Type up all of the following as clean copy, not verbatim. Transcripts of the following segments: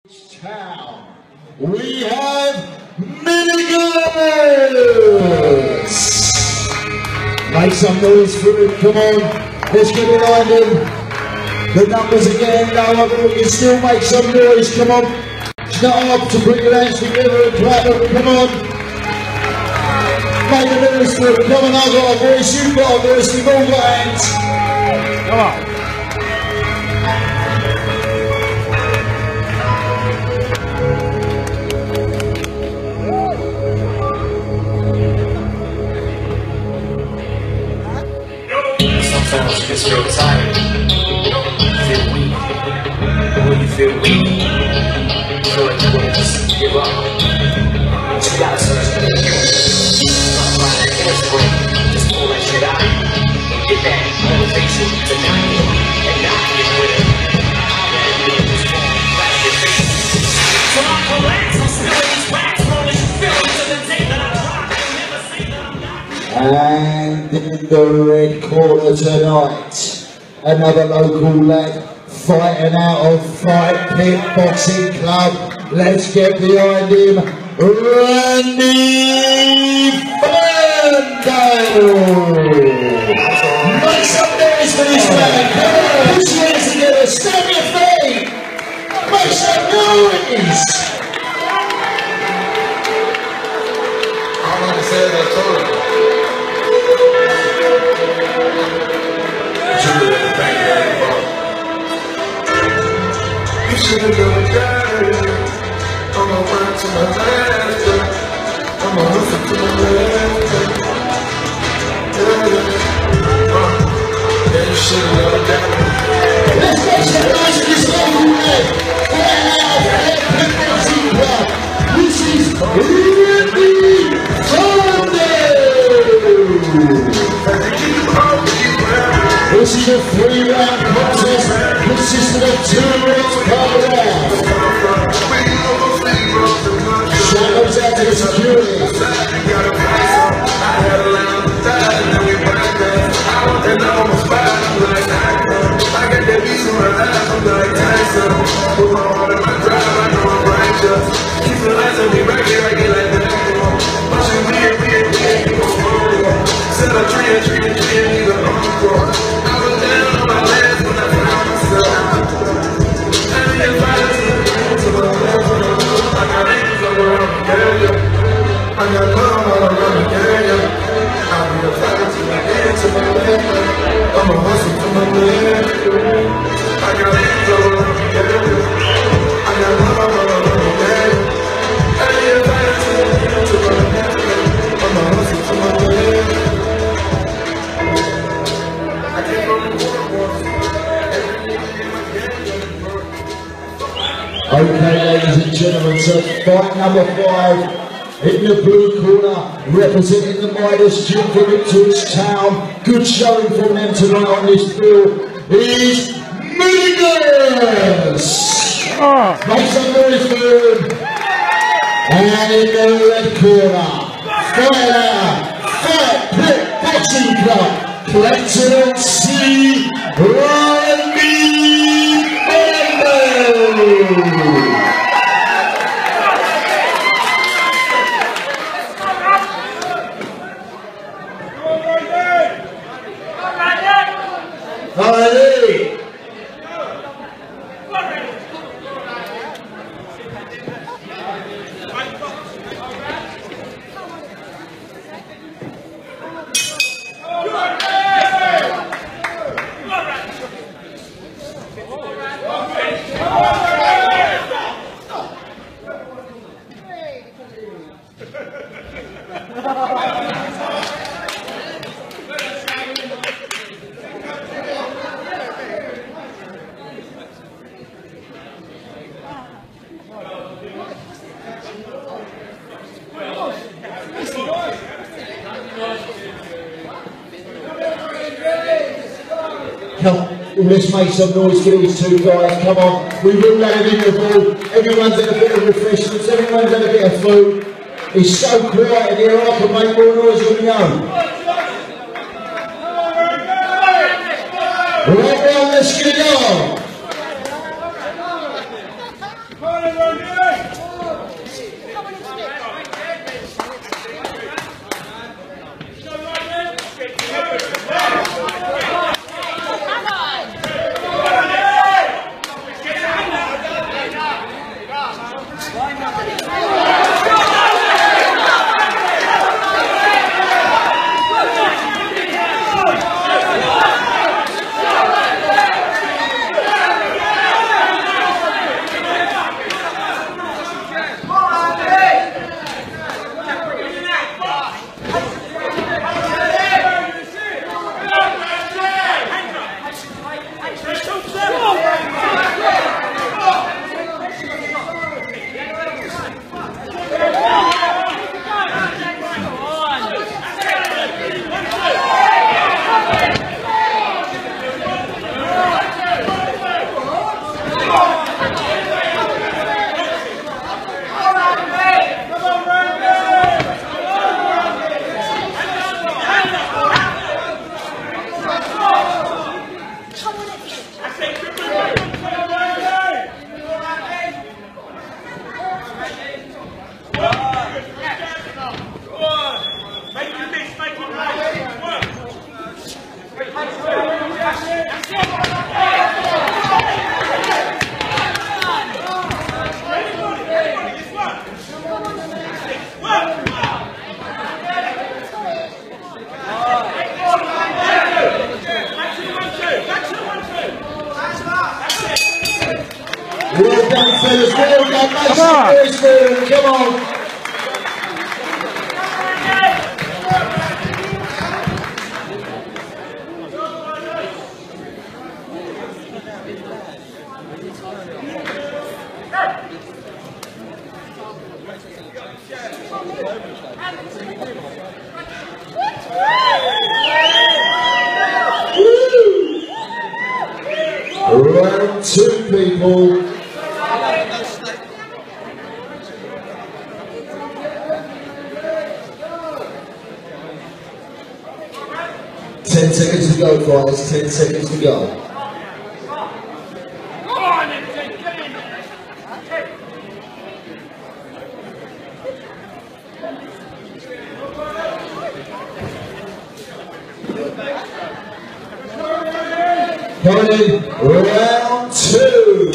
Town, we have Minigirls! Make some noise for it, come on, let's get behind him. The numbers again, lower, but you still make some noise, come on. It's not hard to bring your hands together and clap them, come on. Make a noise for it, come on, I've got a voice, you've got a voice, we've all got hands. Come on. Sometimes you just feel tired, feel weak. When you feel weak, you feel like you want to just give up. But you gotta search for that you. Find that inner spring, just pull that shit out and get that motivation to not get weak and not get with it. So I collapse, I'm still in these racks, rolling you feel it to the day that I drop. They never say that I'm not. And in the red corner tonight, another local lad fighting out of Fight Pit Boxing Club. Let's get behind him, Randy Ferndale. Make some noise for this man. Come on, put your hands together, stamp your feet. Make some noise. I'm not saying that totally. You should have never got it. I'ma run to my master. I'ma listen to my master. Yeah, you should have never got it. Let's make some noise for this local man. This is Randy Ferndale. This is a 3-round contest consisting of 2 rounds per round. Shout out to the security. I'ma hustle for my man. I got hands over my head. I got love over my head. I ain't tired to my head. I'ma hustle for my man. I came from the war. Okay, ladies and gentlemen, so fight number 5. In the blue corner, representing the Midas Gym from Ipswich Town. Good showing from them tonight on this field is Minigirls! Make some noise for them. And in the red corner, fight out, Fight Pit Boxing Club, Clayton C. Randy Ferndale. Hallelujah. Let's make some noise for these 2 guys, come on. We will let it in the ball. Everyone's had a bit of refreshments, everyone's had a bit of food. It's so quiet in here, I can make more noise than my own. Right round, let's get it on. Well done, fellas. Well done. Make some noise for them. Come on. Round two, people. Ten seconds to go, guys. 10 seconds to go. Coming in, round two.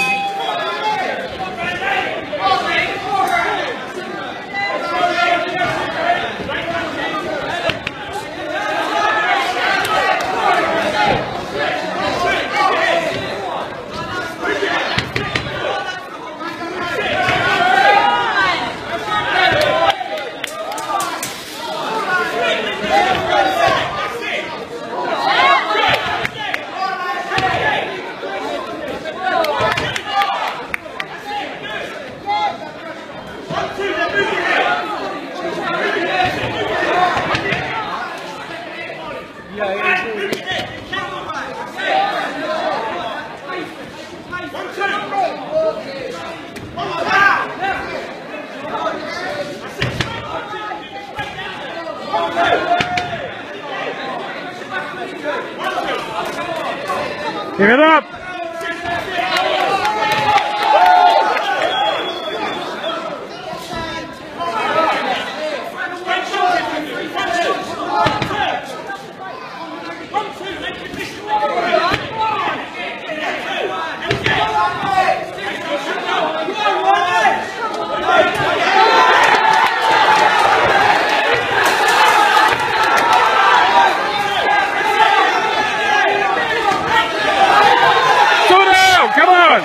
Give it up! Come on!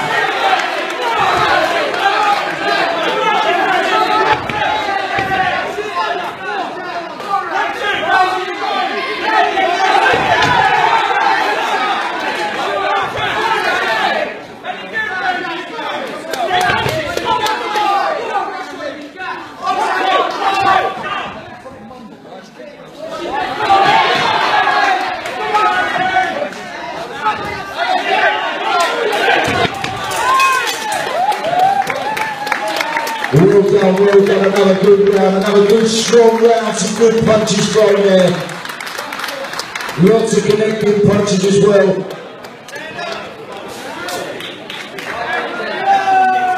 Well done, another good round, another good strong round, some good punches from there. Lots of connecting punches as well.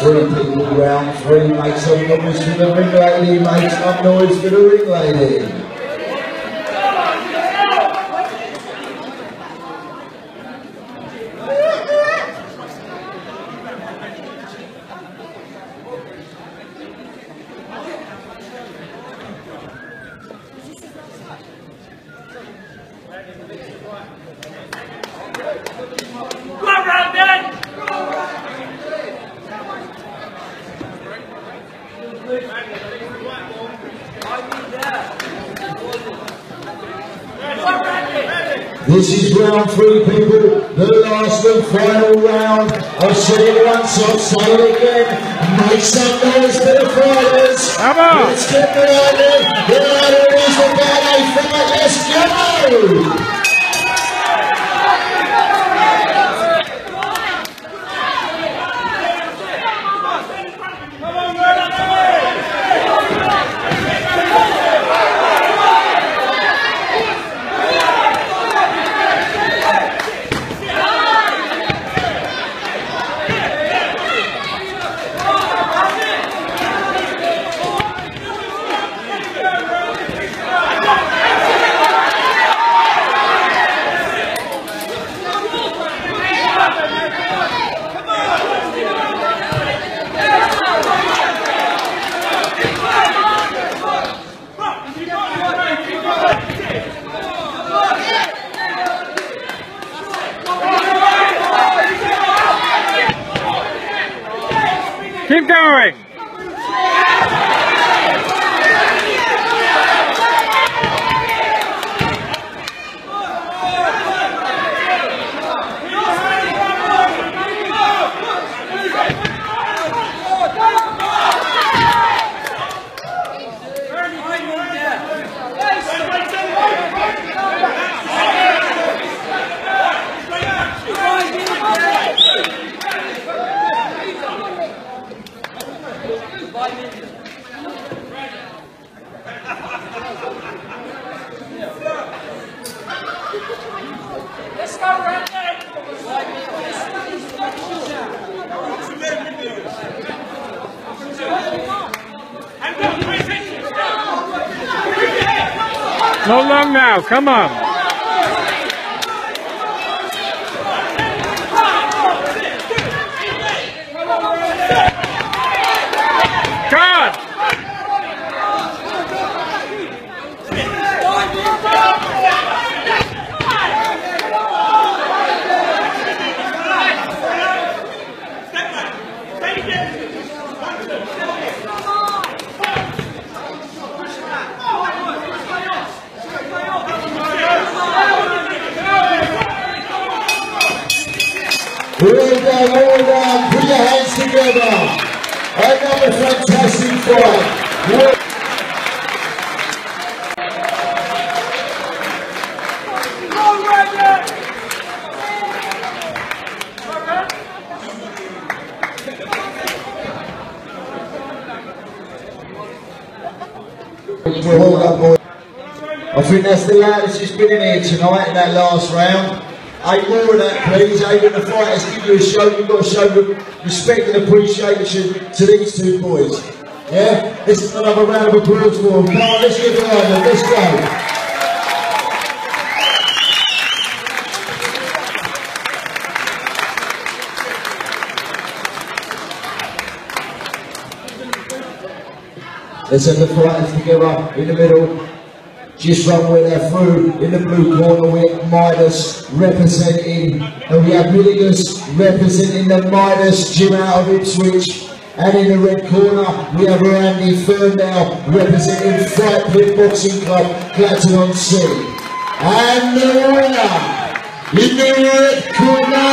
3 people, round 3, make some noise for the ring lady, make some noise for the ring lady. This is round 3, people, the last and final round. I've said it once, I'll say it again. Make some noise for the fighters. Come on. Let's get behind it. The ladder is the ballet fight. Let's go. Keep going. Let's go, Randy! No long now, come on. God! All down, put your hands together. Another fantastic fight. We'll hold up, boys. I think that's the loudest it's been in here tonight in that last round. 8 more of that, please. 8 of the fighters give you a show. You've got to show respect and appreciation to these 2 boys. Yeah? This is another round of applause for them. Come on, let's get behind them. Let's go. Let's have the fighters together in the middle. Just run where they're through. In the blue corner we have Midas representing, and we have Milligus representing the Midas gym out of Ipswich. And in the red corner we have Randy Ferndale representing Fight Pit Boxing Club, Clacton-on-Sea. And the winner in the red corner